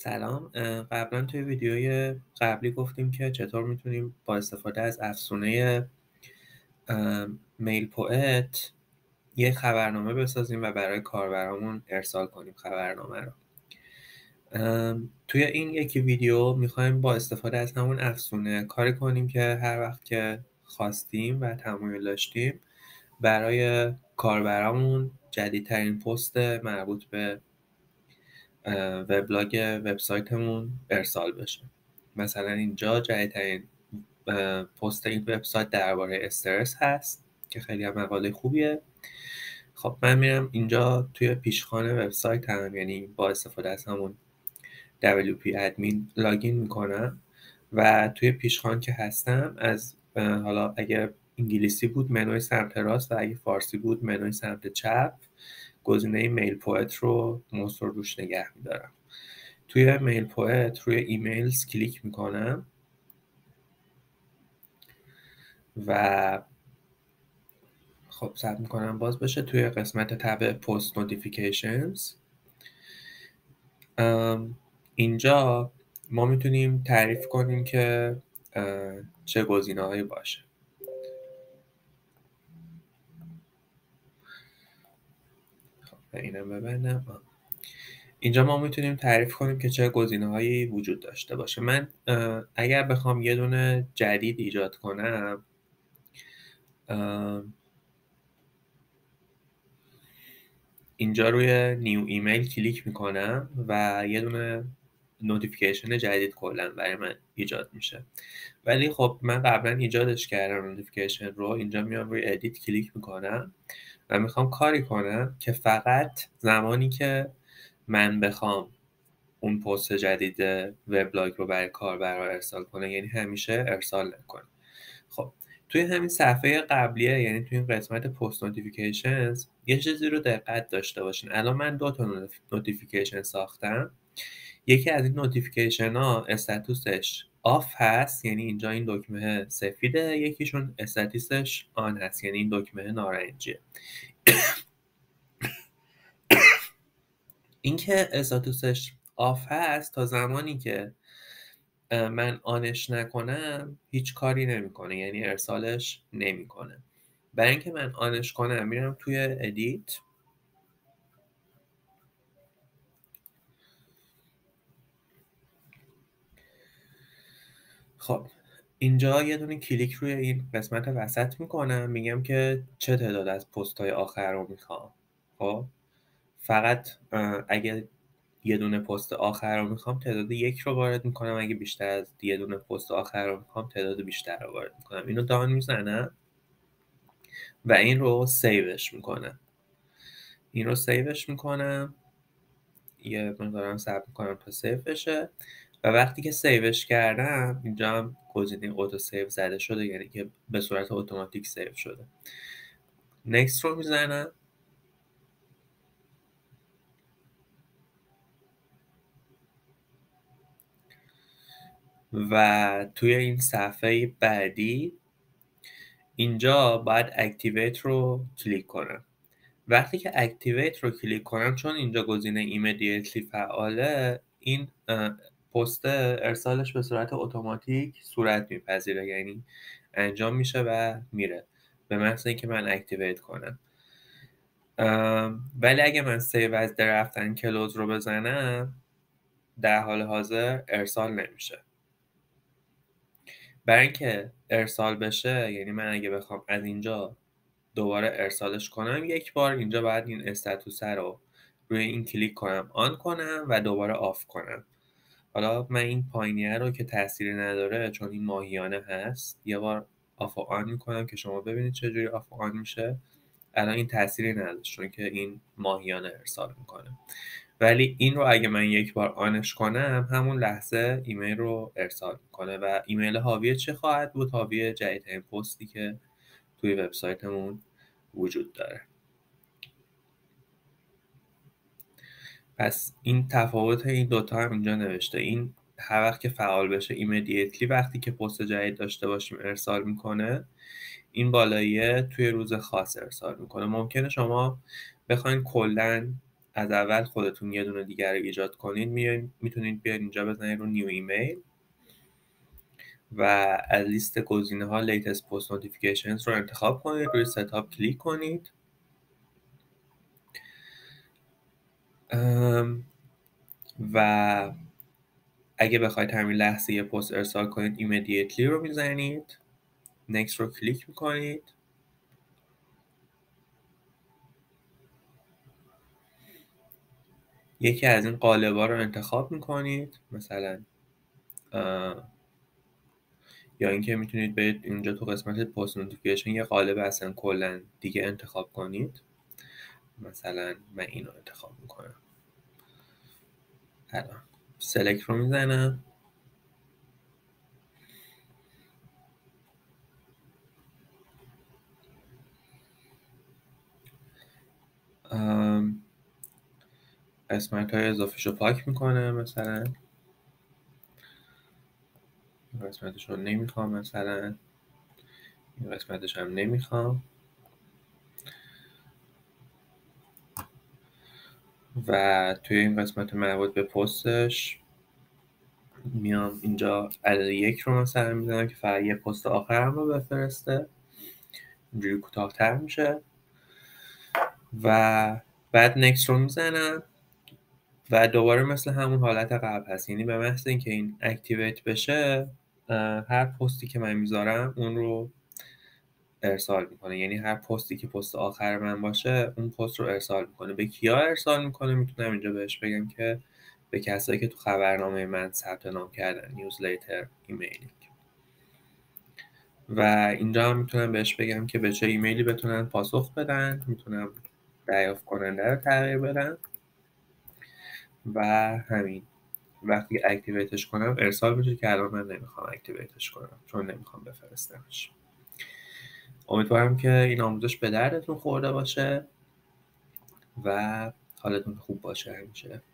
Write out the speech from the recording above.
سلام. قبلا توی ویدیوی قبلی گفتیم که چطور میتونیم با استفاده از افزونه میل پوئت یه خبرنامه بسازیم و برای کاربرامون ارسال کنیم خبرنامه رو. توی این یکی ویدیو میخوایم با استفاده از همون افزونه کاری کنیم که هر وقت که خواستیم و تمایل داشتیم برای کاربرامون جدیدترین پست مربوط به وبلاگ وبسایتمون ارسال بشه. مثلا اینجا جدیدترین پست این وبسایت درباره استرس هست که خیلی هم مقاله خوبیه. خب من میرم اینجا توی پیشخوان وبسایت هم، یعنی با استفاده از همون WP ادمین لاگین میکنم و توی پیشخوان که هستم از حالا اگر انگلیسی بود منوی سمت راست و اگه فارسی بود منوی سمت چپ گزینه میل پوئت رو موس رو روش نگه میدارم. توی میل پوئت روی ایمیلز کلیک میکنم و خب ثبت میکنم باز بشه. توی قسمت تب پست نوتیفیکیشنز اینجا ما میتونیم تعریف کنیم که چه گزینه هایی باشه. خب اینم ببندم. اینجا ما میتونیم تعریف کنیم که چه گزینه هایی وجود داشته باشه. من اگر بخوام یه دونه جدید ایجاد کنم اینجا روی نیو ایمیل کلیک میکنم و یه دونه نوتیفیکیشن جدید کلا برای من ایجاد میشه. ولی خب من قبلا ایجادش کردم نوتیفیکیشن رو. اینجا میام روی ادیت کلیک میکنم و میخوام کاری کنم که فقط زمانی که من بخوام اون پست جدید وبلاگ رو برای کاربرا ارسال کنه، یعنی همیشه ارسال نکنه. خب توی همین صفحه قبلیه، یعنی توی این قسمت پست نوتیفیکیشنز یه چیزی رو دقت داشته باشین. الان من 2 تا نوتیفیکیشن ساختم. یکی از این نوتیفیکیشن ها استاتوسش آف هست، یعنی اینجا این دکمه سفیده. یکیشون استاتوسش آن هست، یعنی این دکمه نارنجیه. این که استاتوسش آف هست تا زمانی که من آنش نکنم هیچ کاری نمیکنه، یعنی ارسالش نمیکنه. برای اینکه من آنش کنم میرم توی ادیت، خب اینجا یه دونه کلیک روی این قسمت وسط میکنم، میگم که چه تعداد از پست های آخر رو میخوام. خب فقط اگه یه دونه پست آخر رو میخوام تعداد 1 رو وارد میکنم، اگه بیشتر از یه دونه پست آخر رو میخوام تعداد بیشتر رو وارد میکنم. اینو دان میزنم و این رو سیوش میکنم. یه مقدارم صبر میکنم تا سیو بشه و وقتی که سیوش کردم اینجا هم گزینه اوتو سیو زده شده، یعنی که به صورت اتوماتیک سیو شده. نکست رو میزنم و توی این صفحه بعدی اینجا باید اکتیویت رو کلیک کنم. وقتی که اکتیویت رو کلیک کنم، چون اینجا گزینه ایمیدیتلی فعاله، این پست ارسالش به صورت اتوماتیک صورت میپذیره، یعنی انجام میشه و میره به محض اینکه من اکتیویت کنم. ولی اگه من سیو از درفت اند کلوز رو بزنم در حال حاضر ارسال نمیشه. برای اینکه ارسال بشه، یعنی من اگه بخوام از اینجا دوباره ارسالش کنم، یک بار اینجا باید این استاتوس رو روی این کلیک کنم، آن کنم و دوباره آف کنم. حالا من این پایینیه رو که تأثیری نداره چون این ماهیانه هست یه بار آف و آن میکنم که شما ببینید چجوری آف و آن میشه. الان این تأثیری نداره چون که این ماهیانه ارسال میکنه، ولی این رو اگه من یک بار آنش کنم همون لحظه ایمیل رو ارسال میکنه و ایمیل حاوی چه خواهد بود؟ حاوی جدیدترین پستی که توی وبسایتمون وجود داره. پس این تفاوت این دوتا هم اینجا نوشته. این هر وقت که فعال بشه ایمیدیتلی وقتی که پست جدید داشته باشیم ارسال میکنه. این بالاییه توی روز خاص ارسال میکنه. ممکنه شما بخواین کلاً از اول خودتون یه دونه دیگر رو ایجاد کنید، میتونید بیاید اینجا بزنید رو نیو ایمیل و از لیست گزینه ها latest post notifications رو انتخاب کنید، روی ستاپ کلیک کنید و اگه بخواید همین لحظه یه پست ارسال کنید immediately رو میزنید، next رو کلیک میکنید یکی از این قالب‌ها رو انتخاب میکنید، مثلا یا اینکه میتونید برید اینجا تو قسمت پست نوتیفیکیشن یه قالب اصلا کلا دیگه انتخاب کنید، مثلا من اینو انتخاب میکنم، الان سلکت رو میزنم قسمت های اضافیش رو پاک میکنه، مثلا این قسمتش رو نمیخوام، مثلا این قسمتش هم نمیخوام و توی این قسمت مربوط به پستش میام اینجا عدد 1 رو مثلا میزنم که فقط یه پست آخرم رو بفرسته، اینجوری کوتاه‌تر میشه و بعد نکست رو میزنم و دوباره مثل همون حالت قبل هست، یعنی به محض اینکه این اکتیویت بشه هر پستی که من میذارم اون رو ارسال میکنه، یعنی هر پستی که پست آخر من باشه اون پست رو ارسال میکنه. به کیا ارسال میکنه میتونم اینجا بهش بگم که به کسایی که تو خبرنامه من ثبت نام کردن، نیوزلیتر، ایمیلینگ، و اینجا هم میتونم بهش بگم که به چه ایمیلی بتونن پاسخ بدن، میتونم دریافت کننده رو تغییر بدم و همین. وقتی اکتیویتش کنم ارسال میشه که الان من نمیخوام اکتیویتش کنم چون نمیخوام بفرستمش. امیدوارم که این آموزش به دردتون خورده باشه و حالتون خوب باشه همیشه.